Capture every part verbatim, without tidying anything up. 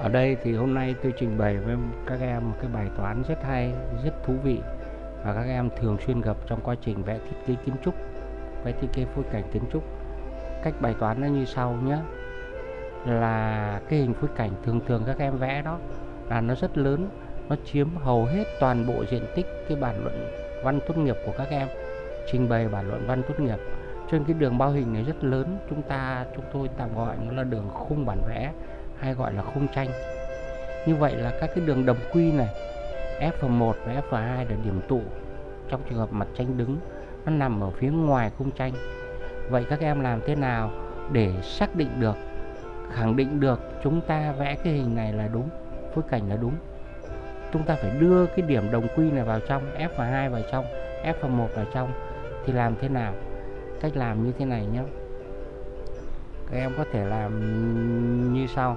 Ở đây thì hôm nay tôi trình bày với các em một cái bài toán rất hay, rất thú vị và các em thường xuyên gặp trong quá trình vẽ thiết kế kiến trúc, vẽ thiết kế phối cảnh kiến trúc. Cách bài toán nó như sau nhé. Là cái hình phối cảnh thường thường các em vẽ đó là nó rất lớn, nó chiếm hầu hết toàn bộ diện tích cái bản luận văn tốt nghiệp của các em, trình bày bản luận văn tốt nghiệp. Cho nên cái đường bao hình này rất lớn, chúng ta chúng tôi tạm gọi nó là đường khung bản vẽ hay gọi là khung tranh. Như vậy là các cái đường đồng quy này F một và F hai là điểm tụ trong trường hợp mặt tranh đứng, nó nằm ở phía ngoài khung tranh. Vậy các em làm thế nào để xác định được, khẳng định được chúng ta vẽ cái hình này là đúng, phối cảnh là đúng? Chúng ta phải đưa cái điểm đồng quy này vào trong, F hai vào trong, F một vào trong. Thì làm thế nào? Cách làm như thế này nhé. Các em có thể làm như sau.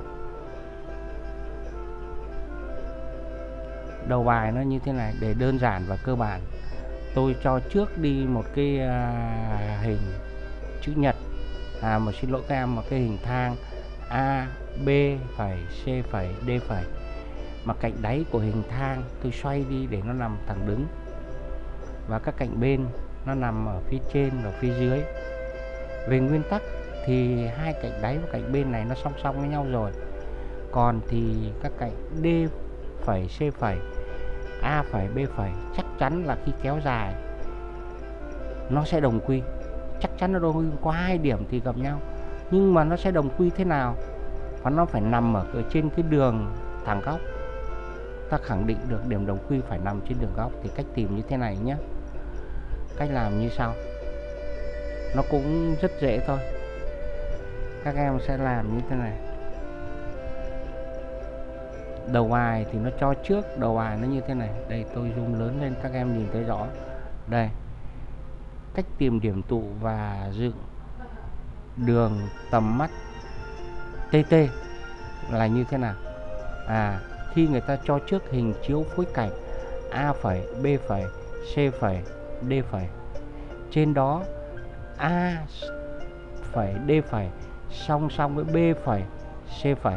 Đầu bài nó như thế này để đơn giản và cơ bản. Tôi cho trước đi một cái à, hình chữ nhật, à một xin lỗi các em, một cái hình thang A, B phẩy, C phẩy, D phẩy. Mà cạnh đáy của hình thang tôi xoay đi để nó nằm thẳng đứng, và các cạnh bên nó nằm ở phía trên và phía dưới. Về nguyên tắc thì hai cạnh đáy và cạnh bên này nó song song với nhau rồi. Còn thì các cạnh D phẩy, C phẩy, A phẩy, B phẩy chắc chắn là khi kéo dài nó sẽ đồng quy. Chắc chắn nó đồng quy, có hai điểm thì gặp nhau, nhưng mà nó sẽ đồng quy thế nào? Và nó phải nằm ở trên cái đường thẳng góc. Ta khẳng định được điểm đồng quy phải nằm trên đường góc thì cách tìm như thế này nhé. Cách làm như sau. Nó cũng rất dễ thôi. Các em sẽ làm như thế này. Đầu bài thì nó cho trước, đầu bài nó như thế này. Đây tôi zoom lớn lên các em nhìn thấy rõ. Đây. Cách tìm điểm tụ và dựng đường tầm mắt tê tê là như thế nào? À, khi người ta cho trước hình chiếu phối cảnh A phẩy, B phẩy, C phẩy, D phẩy. Trên đó A phẩy, D phẩy song song với B phẩy, C phẩy.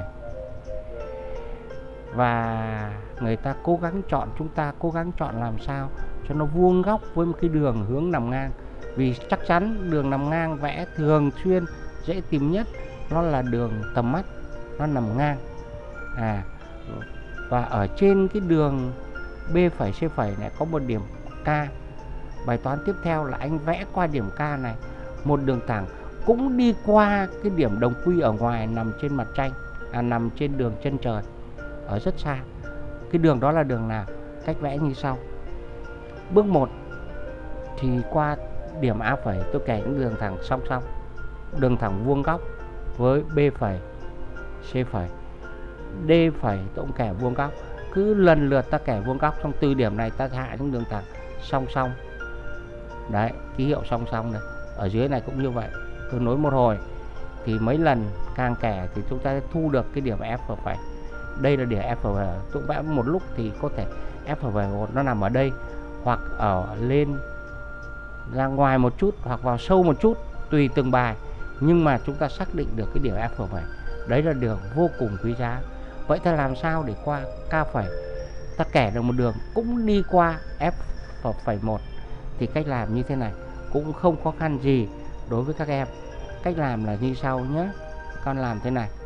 Và người ta cố gắng chọn, chúng ta cố gắng chọn làm sao cho nó vuông góc với một cái đường hướng nằm ngang. Vì chắc chắn đường nằm ngang vẽ thường xuyên dễ tìm nhất nó là đường tầm mắt, nó nằm ngang. À, và ở trên cái đường B phẩy, C phẩy này có một điểm K. Bài toán tiếp theo là anh vẽ qua điểm K này một đường thẳng cũng đi qua cái điểm đồng quy ở ngoài nằm trên mặt tranh, à, nằm trên đường chân trời ở rất xa. Cái đường đó là đường nào? Cách vẽ như sau. Bước một thì qua điểm A phẩy tôi kẻ những đường thẳng song song, đường thẳng vuông góc với B phẩy, C phẩy, D phẩy tôi cũng kẻ vuông góc. Cứ lần lượt ta kẻ vuông góc, xong từ điểm này ta hạ những đường thẳng song song. Đấy, ký hiệu song song này. Ở dưới này cũng như vậy. Tôi nối một hồi thì mấy lần càng kẻ thì chúng ta thu được cái điểm F phẩy. Đây là điểm F phẩy. Tôi vẽ một lúc thì có thể F phẩy một nó nằm ở đây, hoặc ở lên ra ngoài một chút, hoặc vào sâu một chút, tùy từng bài. Nhưng mà chúng ta xác định được cái điểm F phẩy. Đấy là đường vô cùng quý giá. Vậy ta làm sao để qua K phẩy ta kẻ được một đường cũng đi qua F phẩy một? Thì cách làm như thế này cũng không khó khăn gì đối với các em. Cách làm là như sau nhé. Con làm thế này.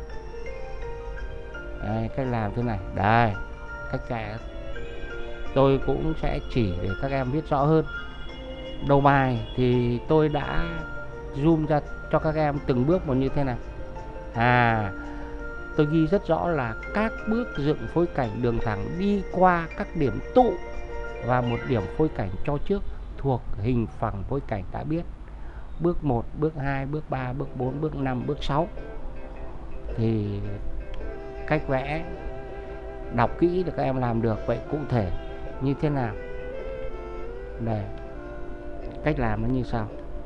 Đây, cách làm thế này. Đây, cách kẻ tôi cũng sẽ chỉ để các em biết rõ hơn. Đầu bài thì tôi đã zoom ra cho các em từng bước một như thế này. À, tôi ghi rất rõ là các bước dựng phối cảnh đường thẳng đi qua các điểm tụ và một điểm phối cảnh cho trước thuộc hình phẳng phối cảnh đã biết. Bước một, bước hai, bước ba, bước bốn, bước năm, bước sáu. Thì cách vẽ đọc kỹ để các em làm được. Vậy cụ thể như thế nào? Đây, cách làm nó như sau.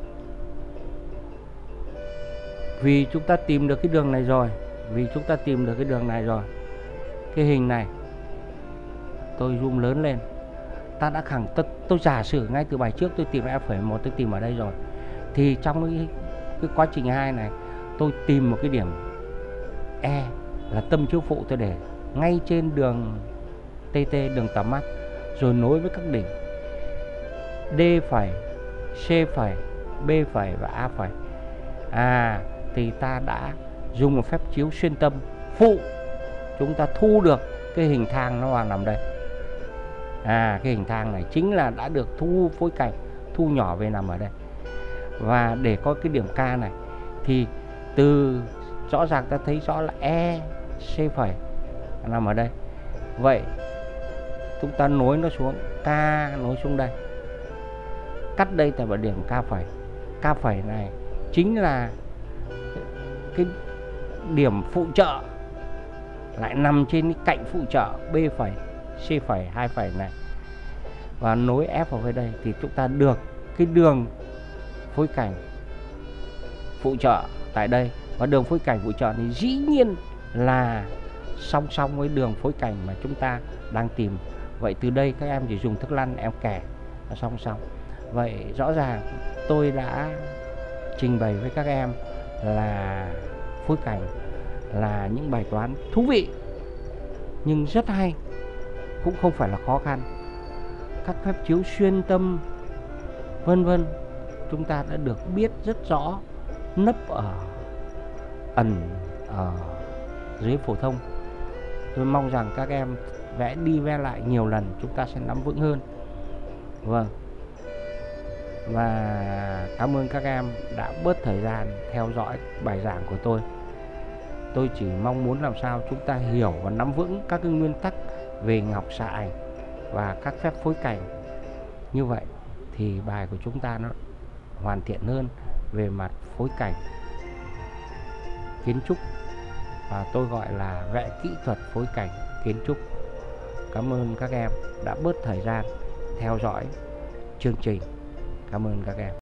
Vì chúng ta tìm được cái đường này rồi, vì chúng ta tìm được cái đường này rồi, cái hình này tôi zoom lớn lên, ta đã khẳng tôi, tôi giả sử ngay từ bài trước tôi tìm F phẩy một, tôi tìm ở đây rồi. Thì trong cái, cái quá trình hai này tôi tìm một cái điểm E là tâm chiếu phụ tôi để ngay trên đường tê tê, đường tầm mắt, rồi nối với các đỉnh D phẩy, C phẩy, B phẩy và A phẩy. À thì ta đã dùng một phép chiếu xuyên tâm phụ, chúng ta thu được cái hình thang nó vào nằm đây. À cái hình thang này chính là đã được thu phối cảnh, thu nhỏ về nằm ở đây. Và để có cái điểm K này thì từ rõ ràng ta thấy rõ là E, C phẩy nằm ở đây. Vậy chúng ta nối nó xuống, K nối xuống đây, cắt đây tại vào điểm K phẩy. K phẩy này chính là cái điểm phụ trợ, lại nằm trên cái cạnh phụ trợ B phẩy, C phẩy, hai phẩy này, và nối F vào với đây thì chúng ta được cái đường phối cảnh phụ trợ tại đây. Và đường phối cảnh phụ trợ thì dĩ nhiên là song song với đường phối cảnh mà chúng ta đang tìm. Vậy từ đây các em chỉ dùng thước lăn em kẻ là song song. Vậy rõ ràng tôi đã trình bày với các em là phối cảnh là những bài toán thú vị nhưng rất hay, cũng không phải là khó khăn. Các phép chiếu xuyên tâm vân vân chúng ta đã được biết rất rõ, nấp ở ẩn ở dưới phổ thông. Tôi mong rằng các em vẽ đi vẽ lại nhiều lần chúng ta sẽ nắm vững hơn. Vâng. Và cảm ơn các em đã bớt thời gian theo dõi bài giảng của tôi. Tôi chỉ mong muốn làm sao chúng ta hiểu và nắm vững các cái nguyên tắc về ngọc xạ ảnh và các phép phối cảnh. Như vậy thì bài của chúng ta nó hoàn thiện hơn về mặt phối cảnh kiến trúc, và tôi gọi là vẽ kỹ thuật phối cảnh kiến trúc. Cảm ơn các em đã bớt thời gian theo dõi chương trình. Cảm ơn các em.